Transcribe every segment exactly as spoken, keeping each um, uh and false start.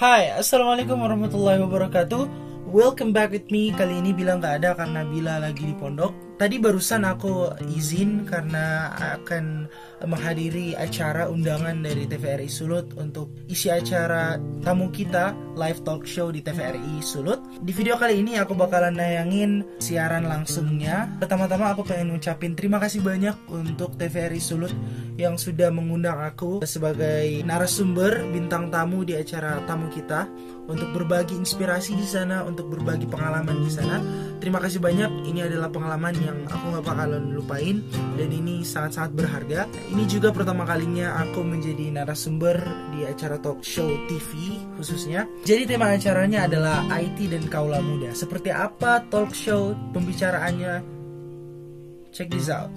Hai, Assalamualaikum warahmatullahi wabarakatuh. Welcome back with me. Kali ini Bila nggak ada karena Bila lagi di pondok. Tadi barusan aku izin karena akan menghadiri acara undangan dari T V R I Sulut untuk isi acara tamu kita live talk show di T V R I Sulut. Di video kali ini aku bakalan nayangin siaran langsungnya. Pertama-tama aku pengen ngucapin terima kasih banyak untuk T V R I Sulut yang sudah mengundang aku sebagai narasumber bintang tamu di acara tamu kita untuk berbagi inspirasi di sana, untuk berbagi pengalaman di sana. Terima kasih banyak. Ini adalah pengalaman yang aku gak bakalan lupain dan ini sangat-sangat berharga. Ini juga pertama kalinya aku menjadi narasumber di acara talk show T V khususnya. Jadi tema acaranya adalah I T dan Kaula Muda. Seperti apa talk show pembicaraannya? Check this out.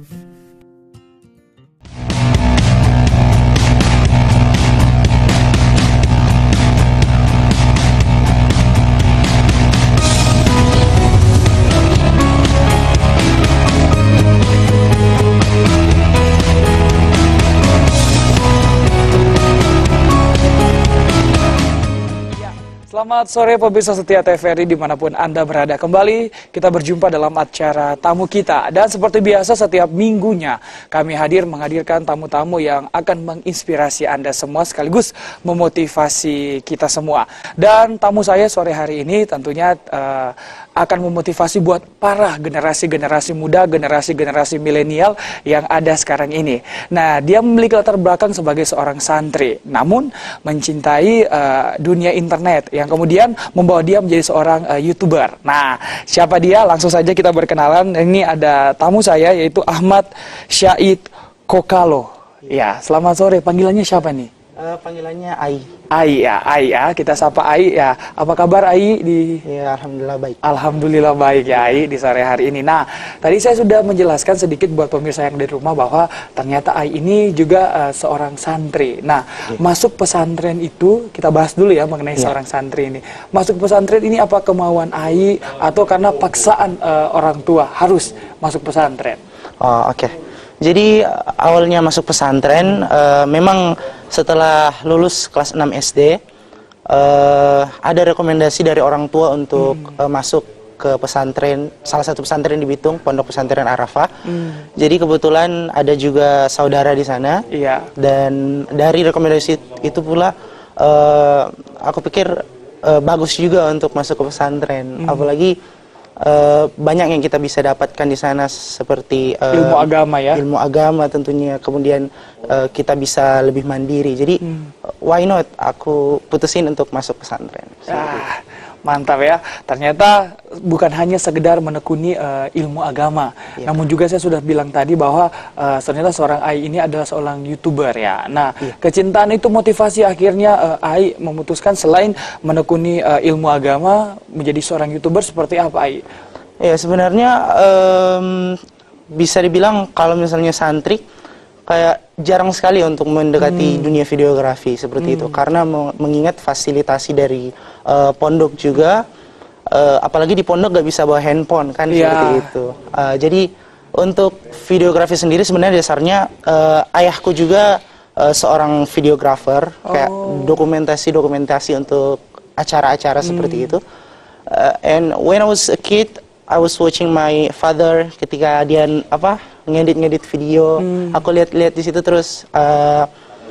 Selamat sore pemirsa setia T V R I dimanapun Anda berada. Kembali kita berjumpa dalam acara tamu kita. Dan seperti biasa setiap minggunya kami hadir menghadirkan tamu-tamu yang akan menginspirasi Anda semua sekaligus memotivasi kita semua. Dan tamu saya sore hari ini tentunya uh, akan memotivasi buat para generasi-generasi muda, generasi-generasi milenial yang ada sekarang ini. Nah, dia memiliki latar belakang sebagai seorang santri, namun mencintai uh, dunia internet yang kemudian membawa dia menjadi seorang uh, YouTuber. Nah, siapa dia? Langsung saja kita berkenalan. Ini ada tamu saya yaitu Ahmad Syahid Kokalo. Ya, selamat sore. Panggilannya siapa nih? Uh, panggilannya Ai. Ai ya, Ai ya. Kita sapa Ai ya. Apa kabar Ai di? Ya, alhamdulillah baik. Alhamdulillah baik ya Ai di sore hari ini. Nah, tadi saya sudah menjelaskan sedikit buat pemirsa yang di rumah bahwa ternyata Ai ini juga uh, seorang santri. Nah, ya. Masuk pesantren itu kita bahas dulu ya mengenai ya. Seorang santri ini. Masuk pesantren ini apa kemauan Ai atau karena paksaan uh, orang tua harus masuk pesantren? Oh, oke. Okay. Jadi awalnya masuk pesantren, uh, memang setelah lulus kelas enam S D, uh, ada rekomendasi dari orang tua untuk hmm. uh, masuk ke pesantren, salah satu pesantren di Bitung, Pondok Pesantren Arafah. Hmm. Jadi kebetulan ada juga saudara di sana, iya. Dan dari rekomendasi itu pula, uh, aku pikir uh, bagus juga untuk masuk ke pesantren, hmm. apalagi Uh, banyak yang kita bisa dapatkan di sana seperti uh, ilmu agama ya, ilmu agama tentunya. Kemudian uh, kita bisa lebih mandiri. Jadi hmm. why not? Aku putusin untuk masuk pesantren. Ah, mantap ya. Ternyata bukan hanya sekedar menekuni uh, ilmu agama, ya. Namun juga saya sudah bilang tadi bahwa uh, ternyata seorang Ai ini adalah seorang YouTuber ya. Nah, ya. Kecintaan itu motivasi akhirnya uh, Ai memutuskan selain menekuni uh, ilmu agama menjadi seorang YouTuber seperti apa Ai? Ya sebenarnya um, bisa dibilang kalau misalnya santri kayak jarang sekali untuk mendekati hmm. dunia videografi seperti hmm. itu karena mengingat fasilitasi dari uh, pondok juga. Uh, apalagi di pondok gak bisa bawa handphone kan yeah. seperti itu. Uh, jadi untuk videografi sendiri sebenarnya dasarnya uh, ayahku juga uh, seorang videografer, oh. kayak dokumentasi-dokumentasi untuk acara-acara hmm. seperti itu. Uh, and when I was a kid, I was watching my father ketika dia apa ngedit-ngedit video. Hmm. Aku lihat-lihat di situ terus uh,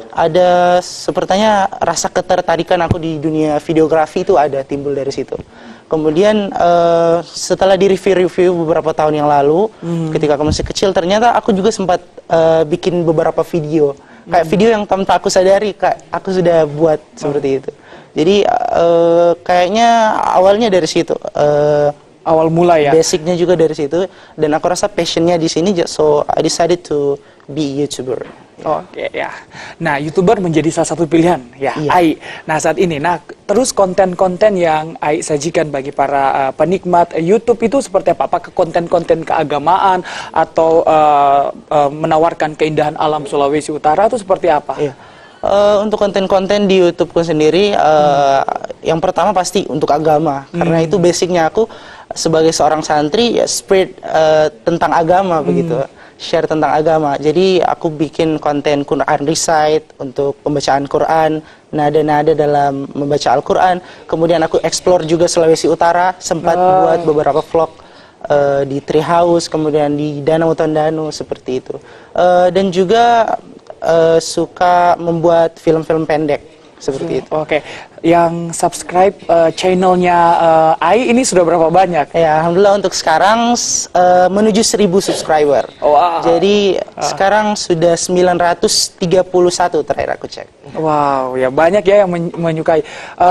ada sepertinya rasa ketertarikan aku di dunia videografi itu ada timbul dari situ. Kemudian uh, setelah di review-review beberapa tahun yang lalu, hmm. ketika aku masih kecil, ternyata aku juga sempat uh, bikin beberapa video. Kayak hmm. video yang tanpa aku sadari, kayak aku sudah buat hmm. seperti itu. Jadi uh, kayaknya awalnya dari situ. Uh, Awal mula ya? Basicnya juga dari situ. Dan aku rasa passionnya di sini, so I decided to be YouTuber. Oke ya. Nah, YouTuber menjadi salah satu pilihan ya, iya. Ai. Nah, saat ini, nah terus konten-konten yang Ai sajikan bagi para uh, penikmat uh, YouTube itu seperti apa? Apakah konten-konten keagamaan atau uh, uh, menawarkan keindahan alam Sulawesi Utara itu seperti apa? Iya. Uh, untuk konten-konten di YouTubeku sendiri, uh, hmm. yang pertama pasti untuk agama, hmm. karena itu basicnya aku sebagai seorang santri ya spread uh, tentang agama hmm. begitu. share tentang agama. Jadi aku bikin konten Quran Recite untuk pembacaan Quran, nada-nada dalam membaca Al-Quran. Kemudian aku explore juga Sulawesi Utara, sempat Oh. buat beberapa vlog uh, di Treehouse, kemudian di Danau Tondano, seperti itu. Uh, dan juga uh, suka membuat film-film pendek, seperti itu. Oke, yang subscribe uh, channelnya uh, Ai ini sudah berapa banyak? Ya, alhamdulillah untuk sekarang s- uh, menuju seribu subscriber. Wow. Jadi sekarang sudah sembilan ratus tiga puluh satu terakhir aku cek. Wow, ya banyak ya yang men- menyukai.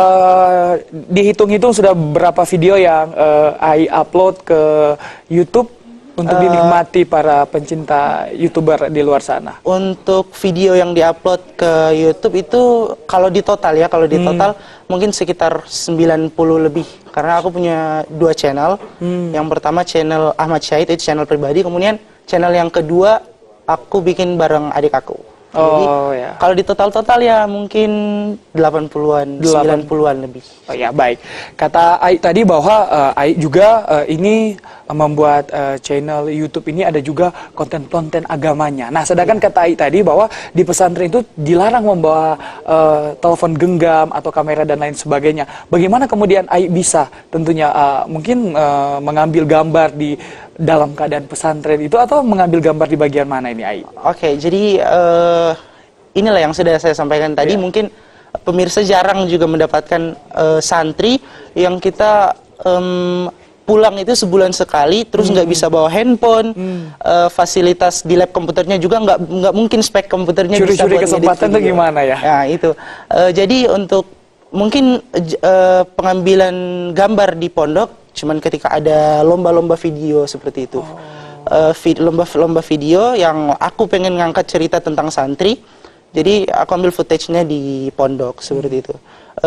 Uh, dihitung-hitung sudah berapa video yang uh, Ai upload ke YouTube untuk dinikmati para pencinta YouTuber di luar sana? Untuk video yang diupload ke YouTube itu kalau di total ya, kalau di total mungkin sekitar sembilan puluh lebih. Karena aku punya dua channel. Yang pertama channel Ahmad Syahid, itu channel pribadi. Kemudian channel yang kedua aku bikin bareng adik aku. Jadi Oh ya. kalau di total-total ya mungkin delapan puluhan, sembilan puluhan lebih. Oh ya, baik. Kata Ai tadi bahwa uh, Ai juga uh, ini uh, membuat uh, channel YouTube ini ada juga konten-konten agamanya. Nah, sedangkan kata Ai tadi bahwa di pesantren itu dilarang membawa uh, telepon genggam atau kamera dan lain sebagainya. Bagaimana kemudian Ai bisa tentunya uh, mungkin uh, mengambil gambar di dalam keadaan pesantren itu, atau mengambil gambar di bagian mana ini, Ai? Oke, jadi eh, inilah yang sudah saya sampaikan tadi. Iya. Mungkin pemirsa jarang juga mendapatkan eh, santri yang kita em, pulang itu sebulan sekali, terus nggak bisa bawa handphone, eh, fasilitas di lab komputernya juga nggak nggak mungkin spek komputernya bisa Curi-curi buat kesempatan ngedit tuh video. gimana ya? Ya itu. Eh, jadi untuk mungkin j- eh, pengambilan gambar di pondok cuman ketika ada lomba-lomba video seperti itu. Eh, vid- lomba-lomba video yang aku pengen ngangkat cerita tentang santri. Jadi aku ambil footage-nya di pondok seperti itu.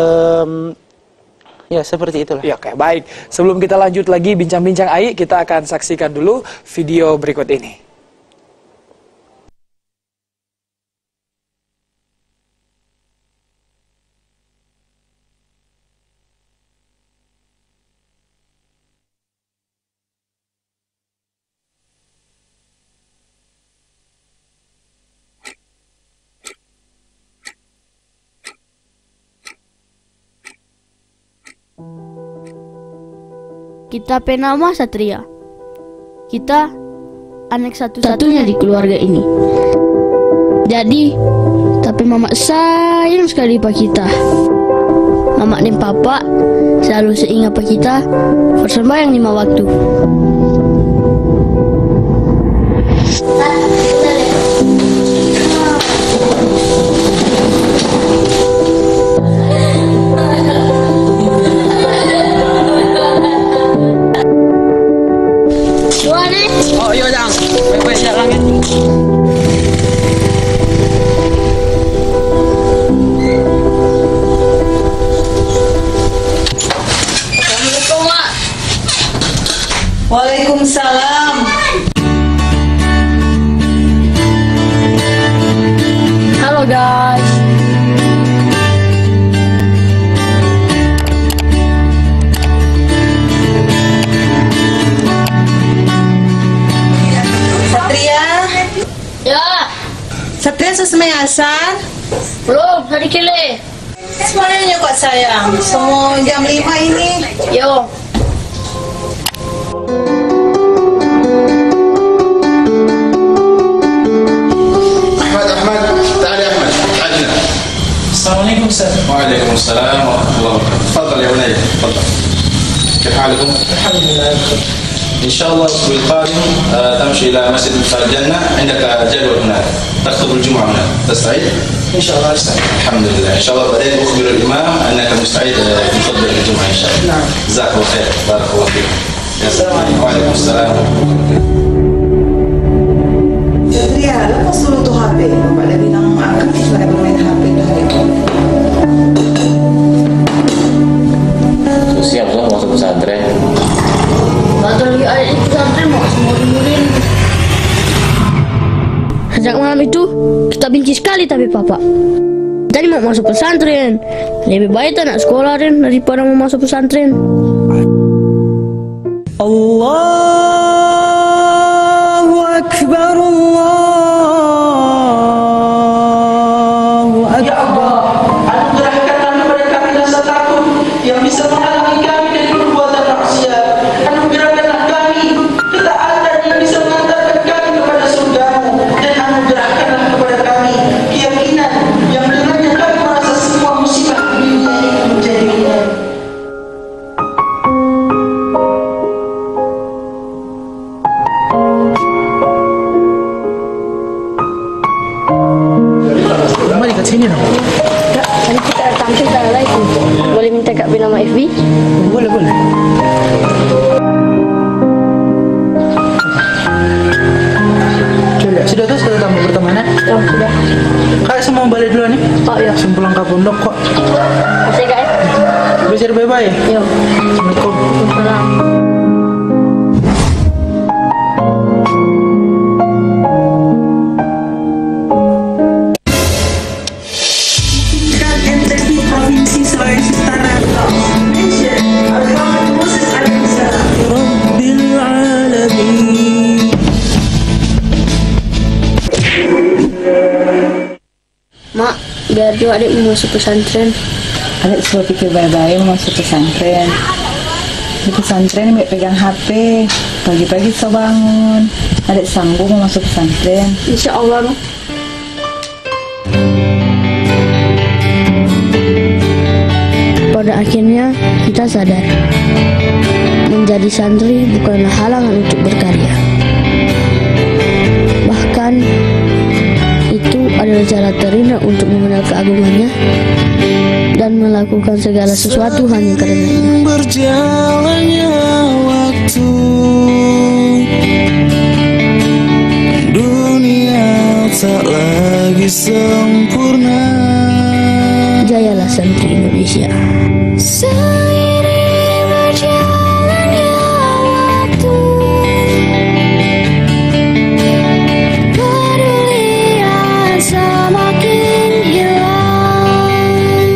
Em, ya seperti itulah. Ya, oke, baik. Sebelum kita lanjut lagi bincang-bincang Ai, kita akan saksikan dulu video berikut ini. Kita penama Satria. Kita anak satu-satunya di keluarga ini. Jadi, tapi mama sayang sekali pak kita. Mama dan papa selalu seingat pak kita bersembahyang lima waktu. Oh iya, Jang. Baik-baik jalan ya. Assalamualaikum, Mak. Waalaikumsalam. Halo guys. Satria, Ya, Satria sesmai asar. belum hari kile. Semuanya kok sayang. Semua jam lima ini. Yo. أحمد أحمد تعال يا أحمد تعال هنا. السلام عليكم أستاذ. وعليكم السلام ورحمة الله وبركاته. تفضل يا بني تفضل. كيف حالكم؟ الحمد لله بخير. إن شاء الله الأسبوع القادم آه، تمشي إلى مسجد مفتاح الجنة، عندك جدول هناك تخطب الجمعة هناك، تستعد؟ إن شاء الله أستاذ. الحمد لله، إن شاء الله بعدين أخبر الإمام أنك مستعد آه، تخطب الجمعة إن شاء الله. نعم. جزاك الله خير، بارك الله فيك. السلام عليكم. وعليكم السلام ورحمة الله وبركاته. Satria, lepas dulu tuh H P. Bapak ada bilang angkat sudah bermain H P tuh hari itu. Siap loh masuk pesantren. Batal lagi ayat itu pesantren mau semua dengerin. Sejak malam itu kita benci sekali tapi papa. Tadi mau masuk pesantren. Lebih baik tak nak sekolah Ren daripada mau masuk pesantren. Allahu Akbar. sama F B? Boleh, boleh. Coba, sudah tuh sudah tamu pertemanan? Oh, sudah. Kak, semua balik dulu nih. Oh, iya. Langsung pulang ke pondok kok. Masih kak ya? Belajar bye-bye. Yo. Assalamualaikum. Salam. M T V Provinsi Sulawesi Utara. Rabbil Alamin. Mak, biar juga adikmu masuk pesantren. Adik suruh pikir baik-baik mau masuk pesantren. Di pesantren ambil pegang H P. Pagi-pagi so bangun. Adik sanggup mau masuk pesantren. Insya Allah, Mak. Pada akhirnya kita sadar menjadi santri bukanlah halangan untuk berkarya. Bahkan itu adalah cara terindah untuk mengenal keagungannya dan melakukan segala sesuatu hanya karenanya. Berjalannya waktu, dunia tak lagi sempurna. Jayalah santri Indonesia. Seiring berjalannya waktu, kepedulian semakin hilang.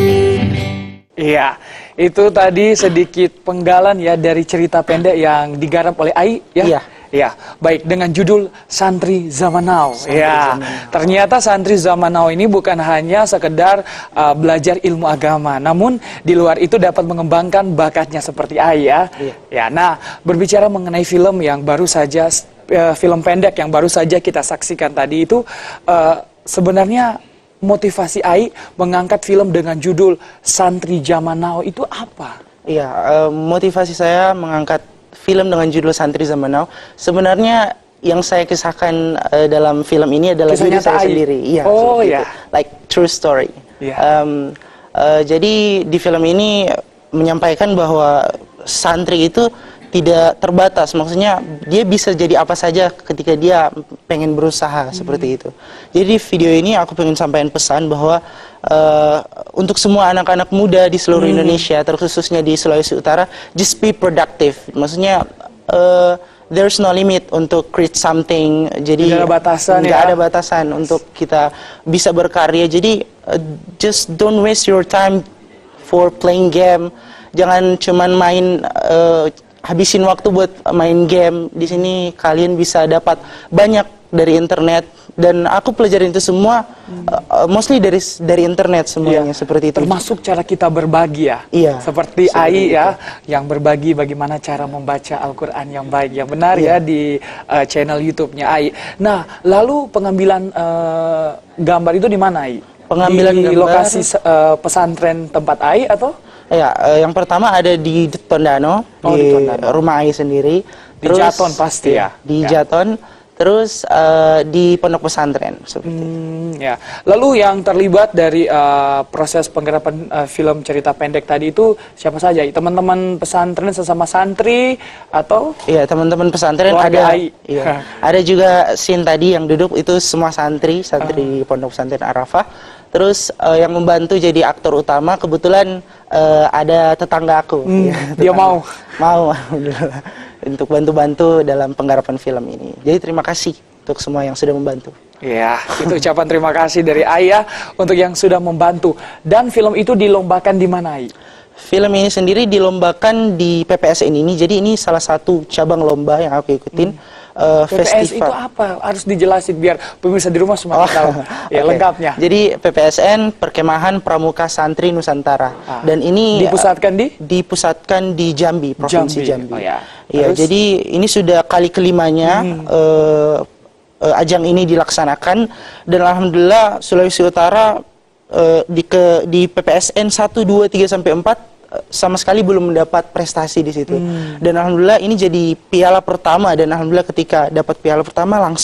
Iya, itu tadi sedikit penggalan ya dari cerita pendek yang digarap oleh Ai ya. Iya. Ya, baik dengan judul Santri Zaman Now. Ya, ternyata Santri Zaman Now ini bukan hanya sekedar uh, belajar ilmu agama, namun di luar itu dapat mengembangkan bakatnya seperti Ai ya. Iya. Ya, nah berbicara mengenai film yang baru saja uh, film pendek yang baru saja kita saksikan tadi itu uh, sebenarnya motivasi Ai mengangkat film dengan judul Santri Zaman Now itu apa? Iya, eh, motivasi saya mengangkat film dengan judul Santri Zaman Now, sebenarnya yang saya kisahkan uh, dalam film ini adalah Kisah diri nyata saya Ai. sendiri. Iya, Oh, seperti iya. itu. Like true story. Iya. Um, uh, jadi di film ini menyampaikan bahwa santri itu tidak terbatas, maksudnya dia bisa jadi apa saja ketika dia pengen berusaha hmm. seperti itu. Jadi di video ini aku pengen sampaikan pesan bahwa uh, untuk semua anak-anak muda di seluruh hmm. Indonesia, terkhususnya di Sulawesi Utara, just be productive. Maksudnya uh, there's no limit untuk create something. Jadi Tidak ada batasan nggak ya. ada batasan untuk kita bisa berkarya. Jadi uh, just don't waste your time for playing game. Jangan cuman main uh, habisin waktu buat main game. Di sini kalian bisa dapat banyak dari internet, dan aku pelajarin itu semua hmm. uh, mostly dari dari internet semuanya. Iya. Seperti itu. Termasuk cara kita berbagi ya. Iya. Seperti Ai ya, yang berbagi bagaimana cara membaca Al-Quran yang baik, yang benar iya. ya di uh, channel YouTube-nya Ai. Nah, lalu pengambilan uh, gambar itu di mana Ai? Pengambilan di gambar, lokasi uh, pesantren tempat Ai atau? Ya, uh, yang pertama ada di Tondano, Oh, di, di Tondano. rumah Ai sendiri. Di Jaton pasti ya? Di Ya. Jaton, terus uh, di pondok pesantren. Seperti itu. Hmm, ya. Lalu yang terlibat dari uh, proses penggarapan uh, film cerita pendek tadi itu siapa saja? Teman-teman pesantren sesama santri atau? Iya, teman-teman pesantren Keluarga ada. Ai. Iya. Ada juga scene tadi yang duduk itu semua santri, santri di pondok pesantren Arafah. Terus uh, yang membantu jadi aktor utama kebetulan uh, ada tetangga aku. Hmm, Ya, dia mau? Mau, alhamdulillah, untuk bantu-bantu dalam penggarapan film ini. Jadi terima kasih untuk semua yang sudah membantu. Ya, itu ucapan terima kasih dari Ayah untuk yang sudah membantu. Dan film itu dilombakan di mana, Ai? Film ini sendiri dilombakan di P P S N ini. Jadi ini salah satu cabang lomba yang aku ikutin. Hmm. Uh, P P S festival. itu apa? Harus dijelasin biar pemirsa di rumah semua Oh, tahu. Ya, okay. lengkapnya. Jadi P P S N Perkemahan Pramuka Santri Nusantara. Ah. Dan ini dipusatkan di? Uh, dipusatkan di Jambi, Provinsi Jambi. Jambi. Oh, ya. Iya, Terus? jadi ini sudah kali kelimanya hmm. uh, uh, ajang ini dilaksanakan, dan alhamdulillah Sulawesi Utara uh, di ke di P P S N satu, dua, tiga sampai empat sama sekali belum mendapat prestasi di situ. Hmm. Dan alhamdulillah ini jadi piala pertama, dan alhamdulillah ketika dapat piala pertama langsung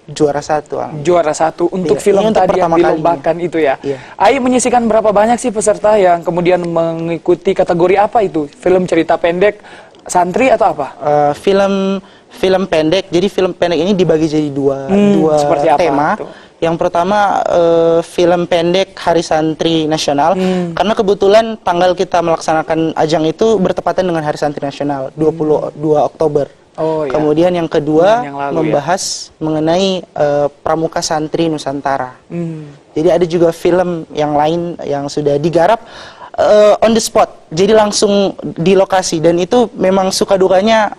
juara satu. Ang. Juara satu untuk Iya, film ini untuk tadi yang pertama kalinya. dilombakan itu ya. Iya. Ai menyisikan berapa banyak sih peserta yang kemudian mengikuti kategori apa itu? Film cerita pendek, santri atau apa? Uh, film film pendek. Jadi film pendek ini dibagi jadi dua Hmm, dua seperti apa tema. tuh? Yang pertama uh, film pendek Hari Santri Nasional. Hmm. Karena kebetulan tanggal kita melaksanakan ajang itu bertepatan dengan Hari Santri Nasional dua puluh dua Oktober. Oh, iya. Kemudian yang kedua Bulan yang lalu, membahas mengenai uh, Pramuka Santri Nusantara. Hmm. Jadi ada juga film yang lain yang sudah digarap uh, on the spot. Jadi langsung di lokasi, dan itu memang suka dukanya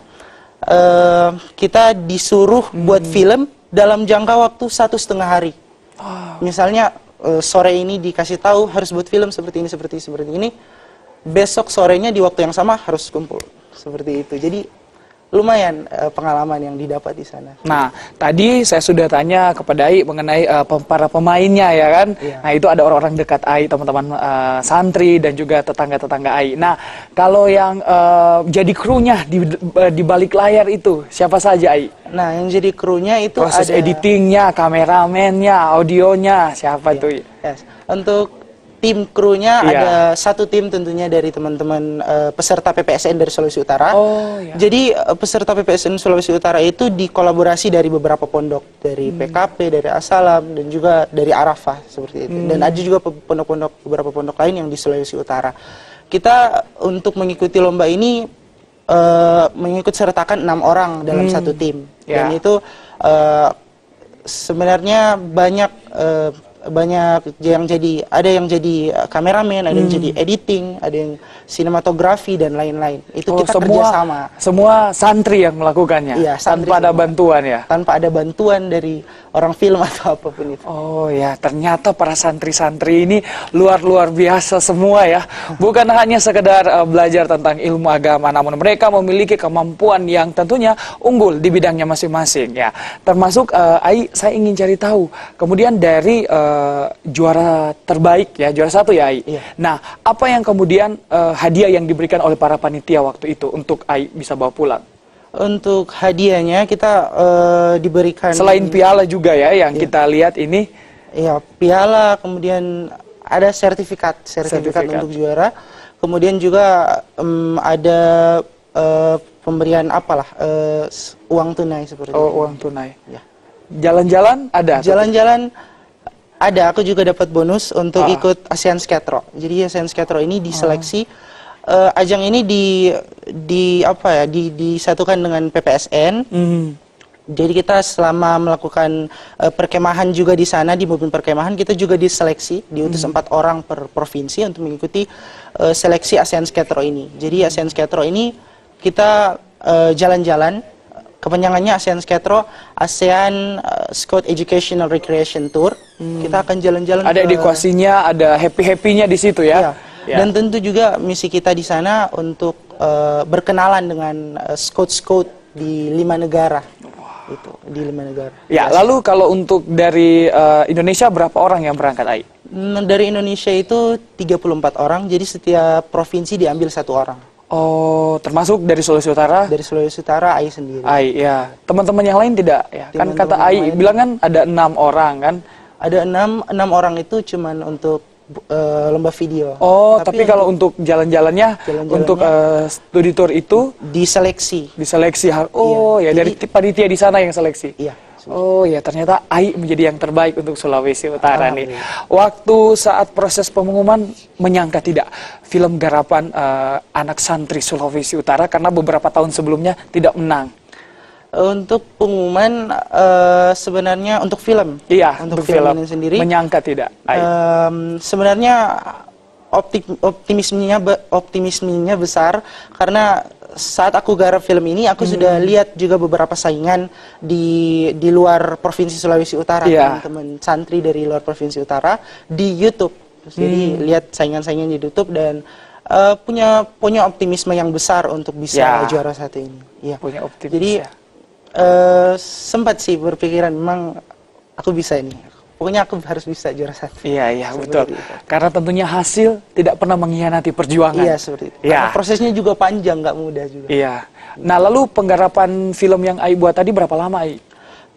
uh, kita disuruh Hmm. buat film dalam jangka waktu satu setengah hari. Oh. Misalnya uh, sore ini dikasih tahu harus buat film seperti ini, seperti seperti ini. Besok sorenya di waktu yang sama harus kumpul seperti itu. Jadi lumayan uh, pengalaman yang didapat di sana. Nah, tadi saya sudah tanya kepada Ai mengenai uh, pem- para pemainnya ya kan. Iya. Nah, itu ada orang-orang dekat Ai, teman-teman uh, santri dan juga tetangga-tetangga Ai. Nah, kalau yang uh, jadi krunya di, uh, di balik layar itu siapa saja Ai? Nah, yang jadi krunya itu Proses ada editingnya, kameramennya, audionya, siapa Iya. tuh? Yes. Untuk tim krunya Iya. ada satu tim tentunya dari teman-teman eh, peserta P P S N dari Sulawesi Utara. Oh, iya. Jadi eh, peserta P P S N Sulawesi Utara itu dikolaborasi dari beberapa pondok, dari Hmm. P K P, dari Asalam, dan juga dari Arafah seperti itu. Hmm. Dan ada juga pe- pondok-pondok beberapa pondok lain yang di Sulawesi Utara. Kita untuk mengikuti lomba ini eh, mengikut sertakan enam orang dalam Hmm. satu tim. Ya. Dan itu eh, sebenarnya banyak eh, banyak yang jadi, ada yang jadi uh, kameramen, ada yang Hmm. jadi editing, ada yang sinematografi dan lain-lain. Itu Oh, kita semua, kerjasama semua santri yang melakukannya, Iya, santri tanpa ada semua. bantuan ya. tanpa ada bantuan dari orang film atau apapun itu. Oh ya, ternyata para santri-santri ini luar-luar biasa semua ya. Bukan hanya sekedar uh, belajar tentang ilmu agama, namun mereka memiliki kemampuan yang tentunya unggul di bidangnya masing-masing ya. Termasuk uh, Ai, saya ingin cari tahu. Kemudian dari uh, juara terbaik ya, juara satu ya Ai. Iya. Nah, apa yang kemudian uh, hadiah yang diberikan oleh para panitia waktu itu untuk Ai bisa bawa pulang? Untuk hadiahnya kita eh, diberikan Selain piala juga ya yang kita lihat ini. ya piala, kemudian ada sertifikat, sertifikat, Sertifikat. untuk juara. Kemudian juga em, ada eh, pemberian apalah eh, s- uang tunai seperti itu. Oh, uang tunai. Ya. Jalan-jalan ada? Jalan-jalan ada, aku juga dapat bonus untuk Ah. ikut ASEAN Skatro. Jadi ASEAN Skatro ini diseleksi, eh, ajang ini di di apa ya, di disatukan dengan P P S N. Hmm. Jadi kita selama melakukan eh, perkemahan juga di sana, di mobil perkemahan kita juga diseleksi, diutus empat orang per provinsi untuk mengikuti eh, seleksi ASEAN Skatro ini. Jadi ASEAN Skatro ini kita eh, jalan-jalan. Kepanjangannya ASEAN Skatro, ASEAN uh, Scout Educational Recreation Tour. Kita akan jalan-jalan Ada ke- edukasinya, ada happy-happynya di situ ya. Iya. Ya. Dan tentu juga misi kita di sana untuk uh, berkenalan dengan uh, scout-scout di lima negara. Itu, di lima negara. Ya, Di Asia. lalu kalau untuk dari eh, Indonesia berapa orang yang berangkat Ai? Nah, dari Indonesia itu tiga puluh empat orang, jadi setiap provinsi diambil satu orang. Oh, termasuk dari Sulawesi Utara? Dari Sulawesi Utara, Ai sendiri. Ai, ya. Teman-teman yang lain tidak ya? Kan Teman-teman kata yang Ai lain. bilang kan ada enam orang kan? Ada enam, enam orang itu cuman untuk uh, lomba video. Oh, tapi, kalau untuk jalan-jalannya, Jalan-jalannya- untuk eh, studi tour itu diseleksi. diseleksi. har- Oh, Iya, ya dari jadi- panitia di sana yang seleksi. Iya. Oh ya, ternyata Ai menjadi yang terbaik untuk Sulawesi Utara nih. Alhamdulillah. Waktu saat proses pengumuman menyangka tidak film garapan eh, anak santri Sulawesi Utara karena beberapa tahun sebelumnya tidak menang. Untuk pengumuman eh, sebenarnya untuk film. Iya, untuk untuk film, film ini sendiri. menyangka tidak. Ai. em, sebenarnya opti- optimismenya be- optimismenya besar karena saat aku garap film ini aku Hmm. sudah lihat juga beberapa saingan di di luar provinsi Sulawesi Utara, Iya. teman-teman santri dari luar provinsi Utara di YouTube. Jadi Hmm. lihat saingan-saingan di YouTube dan eh, punya punya optimisme yang besar untuk bisa Ya. juara satu ini. Iya. Punya optimis Jadi ya. eh, sempat sih berpikiran memang aku bisa ini. Pokoknya aku harus bisa juara satu. Iya, iya, Seperti betul. itu. Karena tentunya hasil tidak pernah mengkhianati perjuangan. Iya seperti itu. Iya. Karena prosesnya juga panjang, nggak mudah juga. Iya. Nah, lalu penggarapan film yang Ai buat tadi berapa lama, Ai?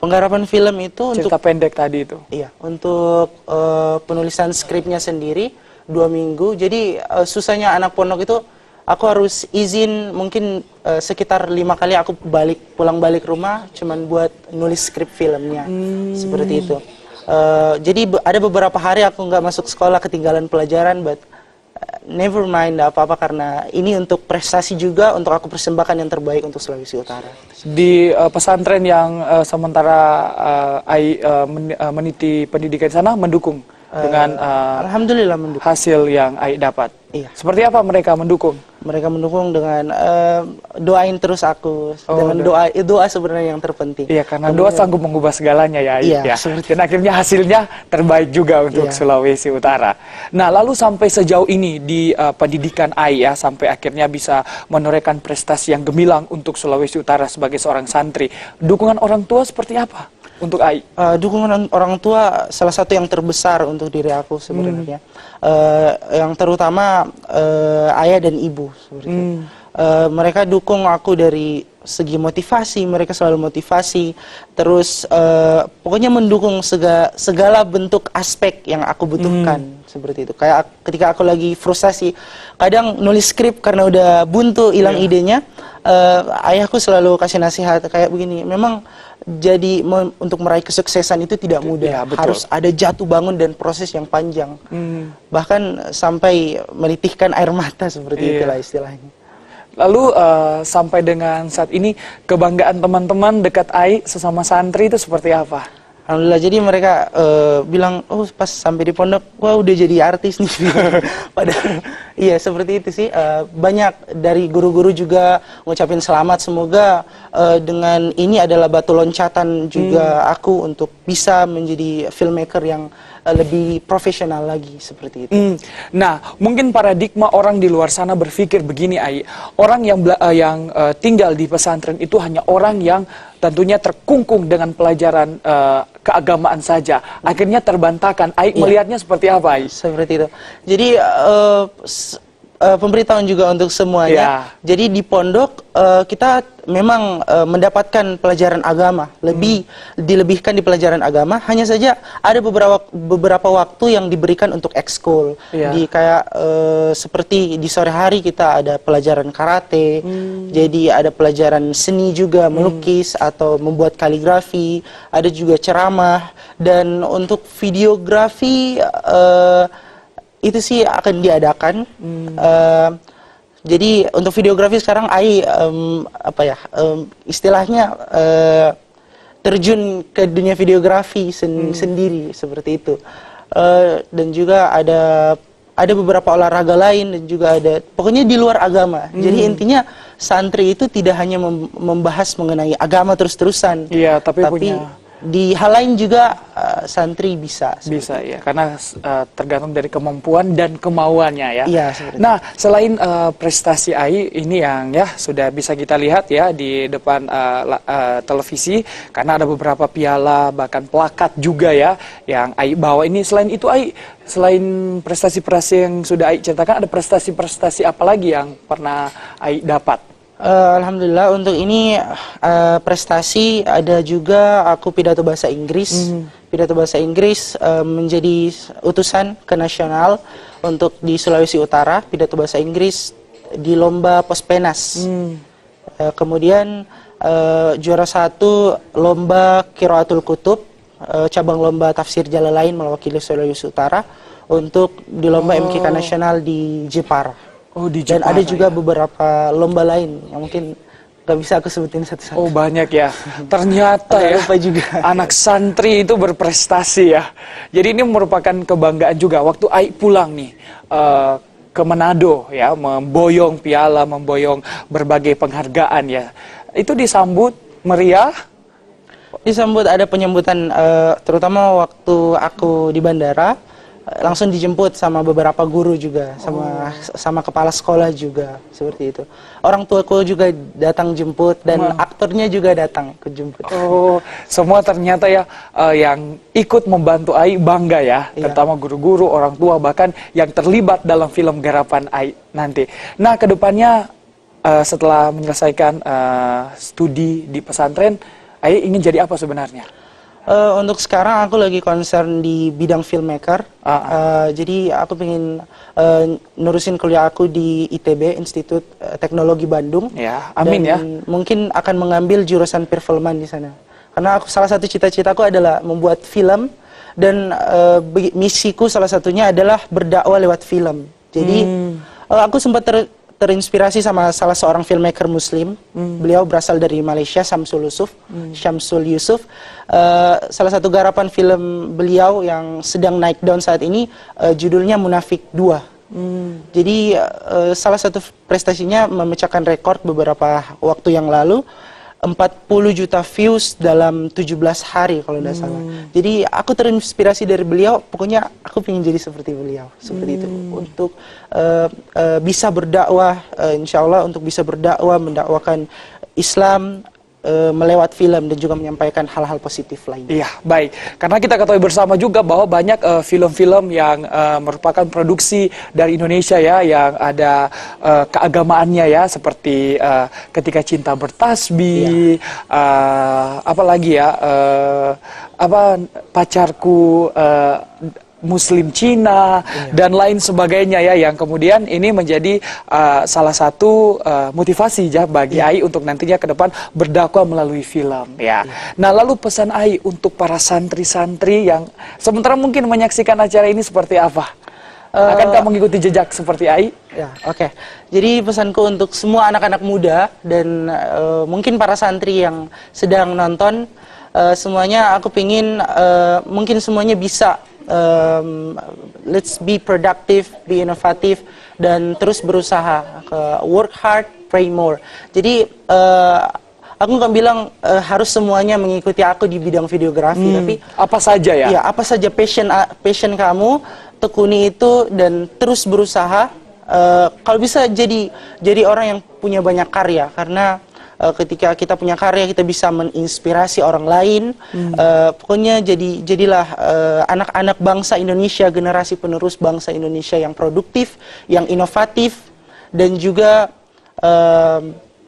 Penggarapan film itu cerita untuk pendek tadi itu. iya, untuk uh, penulisan skripnya sendiri dua minggu. Jadi uh, susahnya anak pondok itu aku harus izin mungkin uh, sekitar lima kali aku balik pulang balik rumah cuman buat nulis skrip filmnya hmm. seperti itu. Uh, jadi be ada beberapa hari aku nggak masuk sekolah ketinggalan pelajaran, but uh, never mind apa-apa karena ini untuk prestasi juga untuk aku persembahkan yang terbaik untuk Sulawesi Utara. Di uh, pesantren yang uh, sementara uh, Ai uh, men uh, meniti pendidikan di sana mendukung uh, dengan uh, alhamdulillah mendukung hasil yang Ai dapat. Iya. Seperti apa mereka mendukung? Mereka mendukung dengan uh, doain terus aku Oh, dengan doa doa sebenarnya yang terpenting. Iya, karena Kemudian, doa sanggup mengubah segalanya ya. Iya, ya. seperti Dan akhirnya hasilnya terbaik juga untuk Iya. Sulawesi Utara. Nah, lalu sampai sejauh ini di uh, pendidikan Ai ya, sampai akhirnya bisa menorehkan prestasi yang gemilang untuk Sulawesi Utara sebagai seorang santri. Dukungan orang tua seperti apa untuk Ai? Uh, dukungan orang tua salah satu yang terbesar untuk diri aku sebenarnya. Hmm. Uh, yang terutama uh, ayah dan ibu seperti itu. Hmm. Uh, mereka dukung aku dari segi motivasi, mereka selalu motivasi, terus uh, pokoknya mendukung segala, segala bentuk aspek yang aku butuhkan hmm. seperti itu. Kayak ketika aku lagi frustasi, kadang nulis skrip karena udah buntu, hilang yeah. idenya, uh, ayahku selalu kasih nasihat kayak begini. Memang jadi untuk meraih kesuksesan itu tidak mudah, ya, harus ada jatuh bangun dan proses yang panjang, hmm. bahkan sampai menitihkan air mata seperti yeah. itulah istilahnya. Lalu uh, sampai dengan saat ini kebanggaan teman-teman dekat Ai sesama santri itu seperti apa? Alhamdulillah, jadi mereka uh, bilang, oh pas sampai di pondok, wah udah jadi artis nih. Padahal, iya seperti itu sih. Uh, banyak dari guru-guru juga ngucapin selamat. Semoga uh, dengan ini adalah batu loncatan juga hmm. aku untuk bisa menjadi filmmaker yang uh, lebih profesional lagi seperti itu. Hmm. Nah, mungkin paradigma orang di luar sana berpikir begini, Ai. Orang yang uh, yang uh, tinggal di pesantren itu hanya orang yang tentunya terkungkung dengan pelajaran uh, keagamaan saja. Akhirnya terbantahkan. Ai iya. melihatnya seperti apa, Ai? Seperti itu. Jadi uh, uh, pemberitahuan juga untuk semuanya. Ya. Jadi di pondok uh, kita memang uh, mendapatkan pelajaran agama, lebih hmm. dilebihkan di pelajaran agama. Hanya saja ada beberapa beberapa waktu yang diberikan untuk ekskul. Ya. Di kayak uh, seperti di sore hari kita ada pelajaran karate. Hmm. Jadi ada pelajaran seni juga, melukis hmm. atau membuat kaligrafi. Ada juga ceramah, dan untuk videografi uh, itu sih akan diadakan. Hmm. Uh, jadi untuk videografi sekarang Ai um, apa ya um, istilahnya uh, terjun ke dunia videografi sen hmm. sendiri seperti itu. Uh, dan juga ada ada beberapa olahraga lain dan juga ada pokoknya di luar agama. Hmm. Jadi intinya santri itu tidak hanya mem membahas mengenai agama terus-terusan. Iya, tapi, tapi punya di hal lain juga uh, santri bisa. Bisa ya, karena uh, tergantung dari kemampuan dan kemauannya ya. Iya, seperti nah, selain uh, prestasi Ai ini yang ya sudah bisa kita lihat ya di depan uh, uh, televisi, karena ada beberapa piala bahkan plakat juga ya yang Ai bawa ini. Selain itu Ai, selain prestasi-prestasi yang sudah Ai ceritakan, ada prestasi-prestasi apa lagi yang pernah Ai dapat? Uh, Alhamdulillah untuk ini uh, prestasi ada juga aku pidato bahasa Inggris. Mm-hmm. Pidato bahasa Inggris uh, menjadi utusan ke nasional untuk di Sulawesi Utara. Pidato bahasa Inggris di lomba Pospenas. Mm. Uh, kemudian uh, juara satu lomba Qiraatul Kutub, uh, cabang lomba tafsir Jalalain mewakili Sulawesi Utara untuk di lomba oh. M K K nasional di Jepara. Oh, di Dan Jepara, ada juga ya? beberapa lomba lain yang mungkin gak bisa aku sebutin satu-satu. Oh, banyak ya. Ternyata ya lupa juga. Anak santri itu berprestasi ya. Jadi ini merupakan kebanggaan juga. Waktu Ai pulang nih uh, ke Manado ya, memboyong piala, memboyong berbagai penghargaan ya. Itu disambut meriah. Disambut ada penyambutan uh, terutama waktu aku di bandara. Langsung dijemput sama beberapa guru juga, sama oh. sama kepala sekolah juga, seperti itu. Orang tuaku juga datang jemput dan oh. aktornya juga datang ikut jemput. Oh, semua ternyata ya uh, yang ikut membantu Ai bangga ya, iya. terutama guru-guru, orang tua, bahkan yang terlibat dalam film garapan Ai nanti. Nah, kedepannya uh, setelah menyelesaikan uh, studi di pesantren, Ai ingin jadi apa sebenarnya? Uh, untuk sekarang aku lagi concern di bidang filmmaker. Ah, ah. Uh, jadi aku pengen uh, nerusin kuliah aku di I T B, Institut uh, Teknologi Bandung. Ya, amin dan ya. mungkin akan mengambil jurusan perfilman di sana. Karena aku salah satu cita-citaku adalah membuat film dan uh, misiku salah satunya adalah berdakwah lewat film. Jadi hmm. uh, aku sempat ter terinspirasi sama salah seorang filmmaker Muslim. Hmm. Beliau berasal dari Malaysia, Syamsul Yusuf. Hmm. Syamsul Yusuf. Uh, salah satu garapan film beliau yang sedang naik daun saat ini uh, judulnya Munafik dua. Hmm. Jadi uh, salah satu prestasinya memecahkan rekor beberapa waktu yang lalu. empat puluh juta views dalam tujuh belas hari kalau tidak hmm. salah. Jadi aku terinspirasi dari beliau, pokoknya aku ingin jadi seperti beliau, seperti hmm. itu. Untuk uh, uh, bisa berdakwah, uh, insya Allah untuk bisa berdakwah, mendakwakan Islam uh, melewat film dan juga menyampaikan hal-hal positif lainnya. Iya, baik. Karena kita ketahui bersama juga bahwa banyak film-film uh, yang uh, merupakan produksi dari Indonesia ya, yang ada uh, keagamaannya ya, seperti uh, Ketika Cinta Bertasbih, iya. uh, apa lagi ya, uh, apa pacarku uh, Muslim Cina, iya. dan lain sebagainya ya, yang kemudian ini menjadi uh, salah satu uh, motivasi ya bagi iya. Ai untuk nantinya ke depan berdakwah melalui film ya. Iya. Nah, lalu pesan Ai untuk para santri-santri yang sementara mungkin menyaksikan acara ini seperti apa? Uh, Akankah mengikuti jejak seperti Ai? Ya, oke. Okay. Jadi pesanku untuk semua anak-anak muda dan uh, mungkin para santri yang sedang nonton, uh, semuanya aku pingin uh, mungkin semuanya bisa Um, let's be productive, be inovatif, dan terus berusaha. Uh, work hard, pray more. Jadi uh, aku nggak bilang uh, harus semuanya mengikuti aku di bidang videografi, hmm, tapi apa saja ya? Ya, apa saja passion uh, passion kamu, tekuni itu dan terus berusaha. Uh, kalau bisa jadi jadi orang yang punya banyak karya, karena Uh, ketika kita punya karya, kita bisa menginspirasi orang lain. Hmm. Uh, pokoknya jadi jadilah anak-anak uh, bangsa Indonesia, generasi penerus bangsa Indonesia yang produktif, yang inovatif, dan juga uh,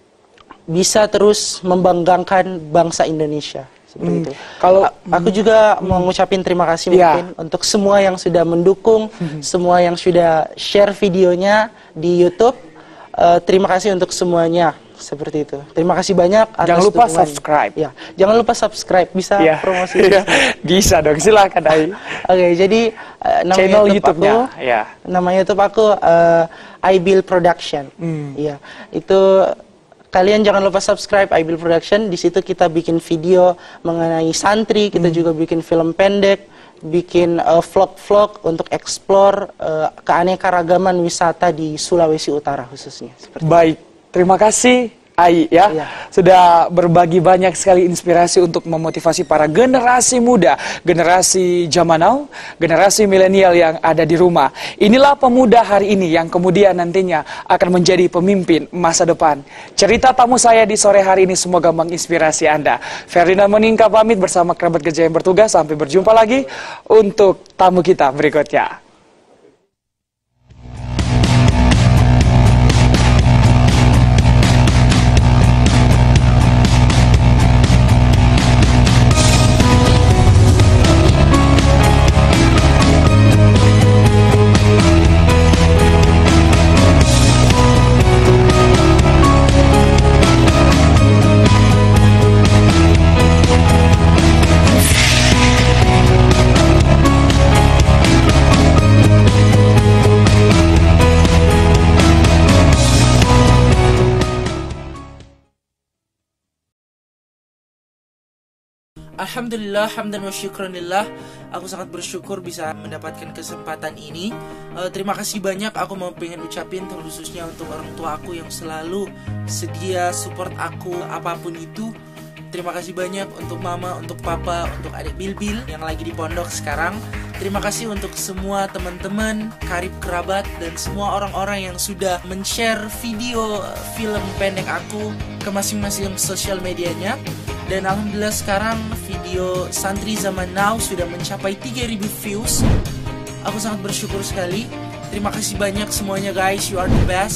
bisa terus membanggakan bangsa Indonesia. Seperti hmm. itu. Kalau aku juga hmm. mau ngucapin terima kasih yeah. mungkin untuk semua yang sudah mendukung, hmm. semua yang sudah share videonya di YouTube. Uh, terima kasih untuk semuanya. Seperti itu. Terima kasih banyak atas jangan lupa dukungan. subscribe. Ya, jangan lupa subscribe. Bisa ya. promosi. Ya. Bisa dong, silakan Ai. Oke, okay, jadi uh, nama channel YouTube, YouTube aku, ya. Nama YouTube aku uh, iBuild Production. Hmm. Iya, itu kalian jangan lupa subscribe iBuild Production. Di situ kita bikin video mengenai santri, kita hmm. juga bikin film pendek, bikin vlog-vlog uh, untuk explore uh, keanekaragaman wisata di Sulawesi Utara khususnya. Seperti baik. Itu. Terima kasih Ai ya, ya, sudah berbagi banyak sekali inspirasi untuk memotivasi para generasi muda, generasi zaman now, generasi milenial yang ada di rumah. Inilah pemuda hari ini yang kemudian nantinya akan menjadi pemimpin masa depan. Cerita tamu saya di sore hari ini semoga menginspirasi Anda. Ferdinand Meningka pamit bersama kerabat kerja yang bertugas. Sampai berjumpa lagi untuk tamu kita berikutnya. Alhamdulillah, hamdan wa syukranillah. Aku sangat bersyukur bisa mendapatkan kesempatan ini. uh, Terima kasih banyak. Aku mau pengen ucapin khususnya untuk orang tua aku yang selalu sedia support aku apapun itu. Terima kasih banyak untuk mama, untuk papa, untuk adik Bilbil yang lagi di pondok sekarang. Terima kasih untuk semua teman-teman, karib kerabat, dan semua orang-orang yang sudah men-share video film pendek aku ke masing-masing sosial medianya. Dan alhamdulillah sekarang video Santri Zaman Now sudah mencapai tiga ribu views. Aku sangat bersyukur sekali. Terima kasih banyak semuanya guys, you are the best.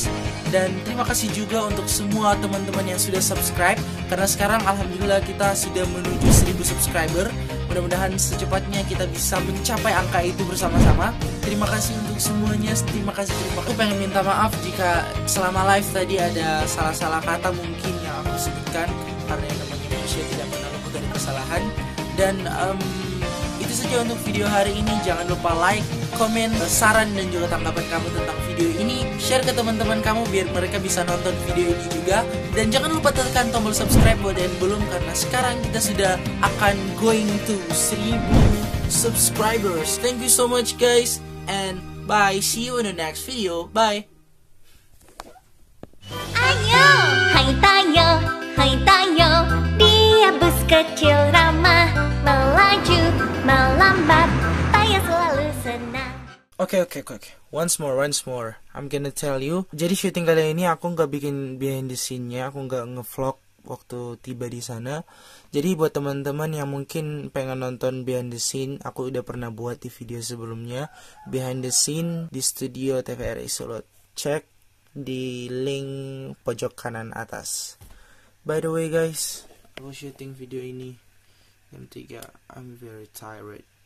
Dan terima kasih juga untuk semua teman-teman yang sudah subscribe, karena sekarang alhamdulillah kita sudah menuju seribu subscriber. Mudah-mudahan secepatnya kita bisa mencapai angka itu bersama-sama. Terima kasih untuk semuanya. Terima kasih, terima kasih. Aku pengen minta maaf jika selama live tadi ada salah-salah kata mungkin yang aku sebutkan, karena yang namanya manusia tidak pernah luput dari kesalahan. Dan um, itu saja untuk video hari ini. Jangan lupa like, komen, saran dan juga tanggapan kamu tentang video ini. Share ke teman-teman kamu biar mereka bisa nonton video ini juga. Dan jangan lupa tekan tombol subscribe buat yang belum, karena sekarang kita sudah akan going to seribu subscribers. Thank you so much guys, and bye. See you in the next video. Bye. Ayo, hai tayo, hai tayo, dia bus kecil ramah, melaju, melambat, tayo selalu senang. Oke oke oke oke. Once more, once more. I'm gonna tell you. Jadi syuting kali ini aku nggak bikin behind the scene-nya, aku nggak ngevlog waktu tiba di sana. Jadi buat teman-teman yang mungkin pengen nonton behind the scene, aku udah pernah buat di video sebelumnya. Behind the scene di studio T V R I Solo. Cek di link pojok kanan atas. By the way guys, aku syuting video ini jam tiga. I'm very tired.